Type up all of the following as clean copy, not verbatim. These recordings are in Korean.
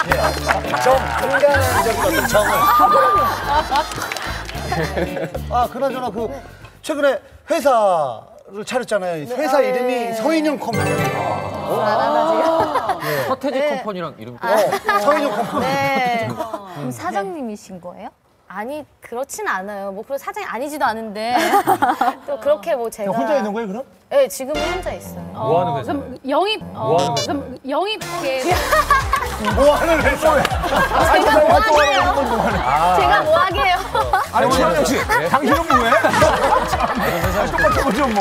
인간적인 어떤 정을. 아, 그나저나 그 최근에 회사를 차렸잖아요. 회사 이름이 서인영 컴퍼니. 서태지 컴퍼니랑 이름 서인영 컴퍼니. 네. 그럼 사장님이신 거예요? 아니 그렇진 않아요. 뭐 그런 사장이 아니지도 않은데 또 그렇게 뭐 제가 혼자 있는 거예요, 그럼? 네, 지금은 혼자 있어요. 뭐 하는 회사예요? 그럼 영입, 뭐 하는 회사예요? 그럼 영입계. 뭐 하는 회사에? 제가 뭐 하게요? 제가 뭐 하게요? 아니, 최원영 씨, 당신은 뭐해? 똑같은 거죠, 뭐.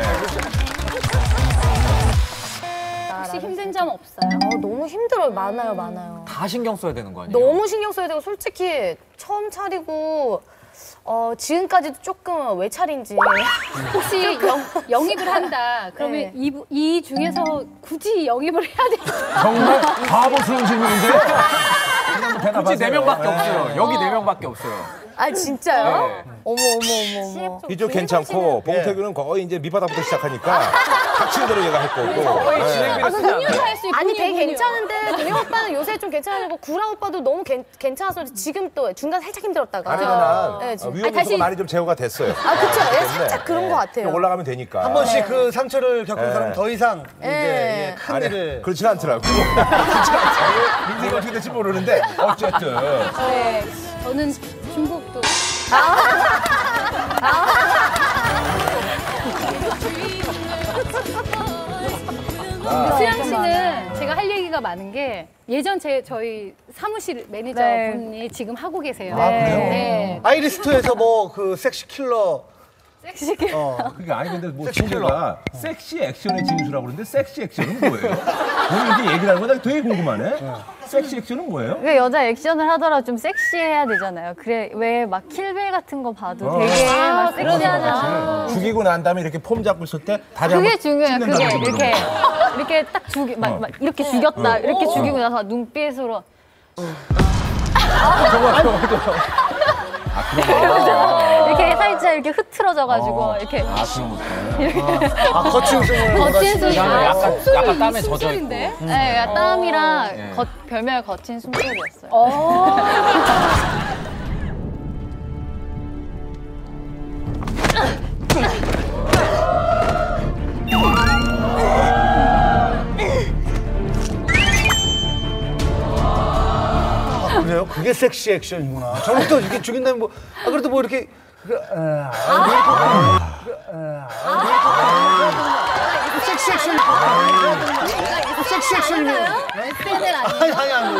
혹시 힘든 점 없어요? 너무 힘들어요. 많아요. 다 신경 써야 되는 거 아니에요? 너무 신경 써야 되고 솔직히 처음 차리고 지금까지도 조금 왜 차린지 혹시 영입을 한다. 그러면 네. 이 중에서 굳이 영입을 해야 될까요? 정말 바보스러운 질문인데? 굳이 4명밖에 없어요. 여기 4명밖에 없어요. 아 진짜요? 네. 어머. 이쪽 괜찮고, 봉태규는 거의 이제 밑바닥부터 시작하니까 닥치는 대로 얘가 할 거고. 거의 진행비를 쓰지 않아요. 할수 있군요. 아니 되게 괜찮은데 동영 오빠는 요새 좀 괜찮고 구라 오빠도 너무 괜찮아서 지금 또 중간 살짝 힘들었다가 아니면 네, 지금. 위험 요소가 많이 좀 제거가 됐어요. 아 그쵸. 살짝 그런 것 같아요. 좀 올라가면 되니까. 한 번씩 그 상처를 겪은 사람은 더 이상 이제 네. 큰 아니, 일을. 그렇진 않더라고. 그렇진 않더라고. 인생이 어떻게 될지 모르는데, 어쨌든. 네, 저는 중국도. 수양 씨는 제가 할 얘기가 많은 게 예전 저희 사무실 매니저 네. 분이 지금 하고 계세요. 아, 그래요? 네. 아이리스트에서 뭐 그 섹시 킬러. 섹시게. 그게 아니 근데 뭐 섹시 친구가 섹시 액션의 진수라고 그러는데 섹시 액션은 뭐예요? 본인 이렇게 얘기를 하는 거 나 되게 궁금하네. 섹시 액션은 뭐예요? 그 여자 액션을 하더라도 좀 섹시해야 되잖아요. 그래 왜 막 킬빌 같은 거 봐도 되게 막 섹시하잖아. 죽이고 난 다음에 이렇게 폼 잡고 있을 때 다리 그게 한번 중요해요. 그게 찢는다는 이렇게 딱 막 이렇게 죽였다. 이렇게 죽이고 나서 눈빛으로 이렇게 살짝 이렇게 흐트러져가지고 이렇게 거친 웃음을 거친 소리. 약간 땀에 젖어 있고. 숨소리인데? 네, 땀이랑 네. 별명이 거친 숨소리였어요. 그래요? 그게 섹시 액션이구나. 저는 또 이렇게 죽인다면 뭐, 그래도 뭐 이렇게. 섹시 액션. 섹시 액션이면. 아니,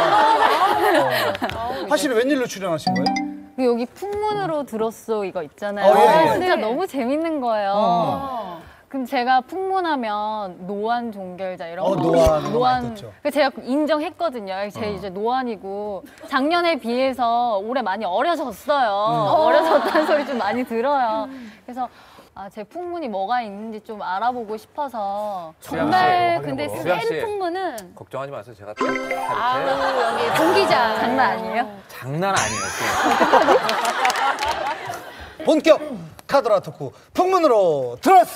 그러니까. 사실은 웬일로 출연하신 거예요? 여기 풍문으로 들었어 이거 있잖아요. 예. 진짜 너무 재밌는 거예요. 그럼 제가 풍문하면 노안 종결자 이런 거. 노안 많이 듣죠. 제가 인정했거든요. 제 이제 노안이고 작년에 비해서 올해 많이 어려졌어요. 어려졌다는 소리 좀 많이 들어요. 그래서 제 풍문이 뭐가 있는지 좀 알아보고 싶어서. 정말 근데 수양 씨. 센 풍문은 걱정하지 마세요. 제가 딱 이렇게 여기 동기자 장난 아니에요? 장난 아니에요. 본격 카더라 토크 풍문으로 들었어.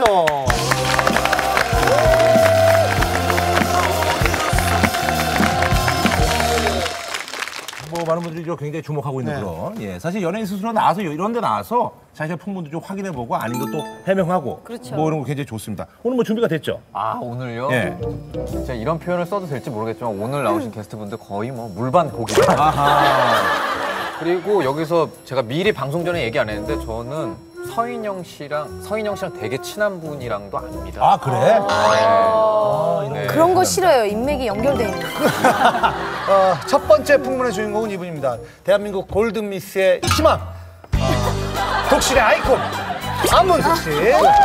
뭐 많은 분들이 굉장히 주목하고 있는 그런. 예, 사실 연예인 스스로 나와서 이런 데 나와서 자신의 풍문도 좀 확인해보고 아닌 것도 해명하고 뭐 이런 거 굉장히 좋습니다. 오늘 뭐 준비가 됐죠? 오늘요? 예. 진짜 이런 표현을 써도 될지 모르겠지만 오늘 나오신 게스트분들 거의 뭐 물반 고기다. 그리고 여기서 제가 미리 방송 전에 얘기 안 했는데 저는 서인영 씨랑 되게 친한 분이랑도 압니다. 아, 그래? 네. 그런 거 싫어요. 인맥이 연결돼 있는. 첫 번째 풍문의 주인공은 이분입니다. 대한민국 골든미스의 희망. 독실의 아이콘. 안문숙 씨.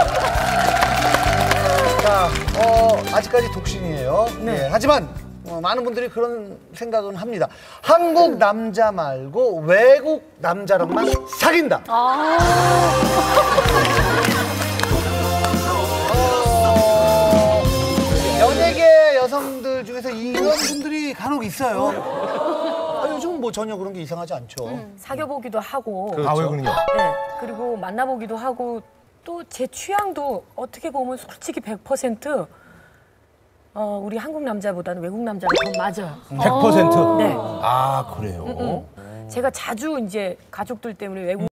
자, 아직까지 독신이에요. 네. 하지만 많은 분들이 그런 생각은 합니다. 한국 남자 말고 외국 남자랑만 사귄다. 연예계 여성들 중에서 이런 분들이 간혹 있어요. 요즘 뭐 전혀 그런 게 이상하지 않죠. 사귀어보기도 하고 아, 왜 그러냐? 네, 그리고 만나보기도 하고 또 제 취향도 어떻게 보면 솔직히 100% 우리 한국 남자보다는 외국 남자가 더 맞아요. 100%? 네. 아, 그래요? 제가 자주 이제 가족들 때문에 외국